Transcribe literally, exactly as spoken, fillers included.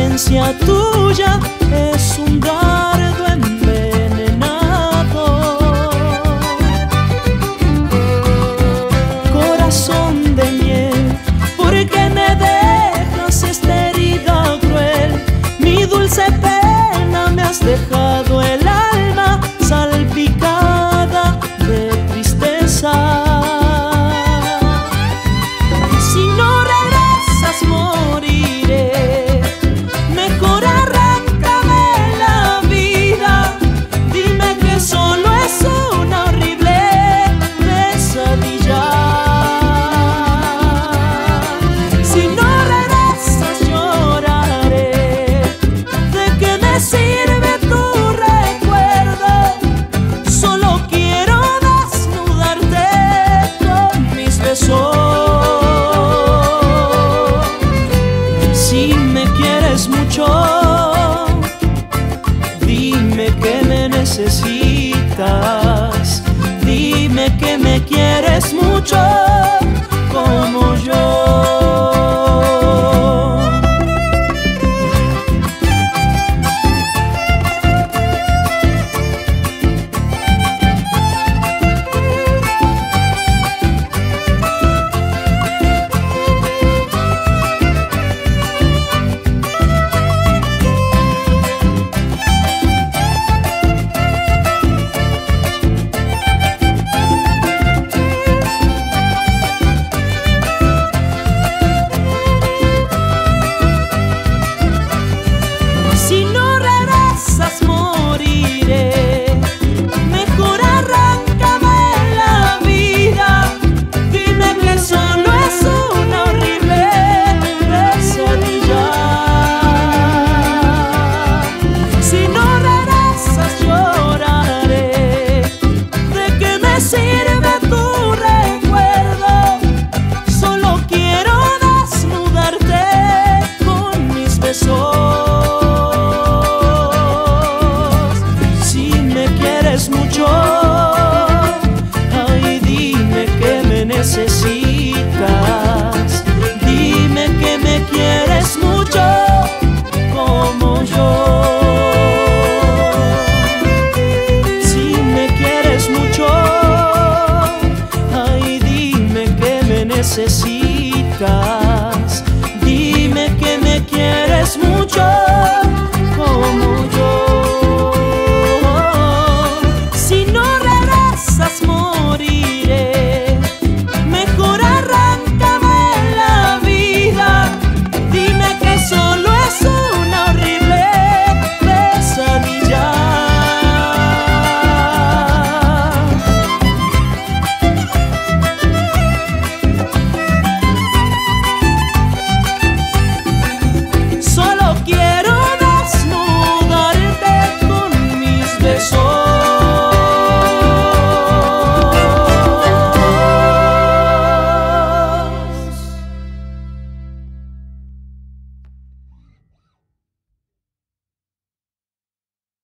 ausencia tuya es un dardo envenenado. Corazón de miel, ¿por qué me dejas esta herida cruel? Mi dulce pena me has dejado el alma salpicada de tristeza. Si no regresas moriré, mejor arráncame la vida. Dime que solo es una horrible pesadilla. Si no regresas lloraré, ¿de qué me sirve tu recuerdo? Solo quiero desnudarte con mis besos. Si me quieres mucho, dime que me necesitas. Dime que me quieres mucho como yo. Mucho, ay, dime que me necesitas, dime que me quieres mucho como yo. Si me quieres mucho, ay, dime que me necesitas, dime que me quieres mucho.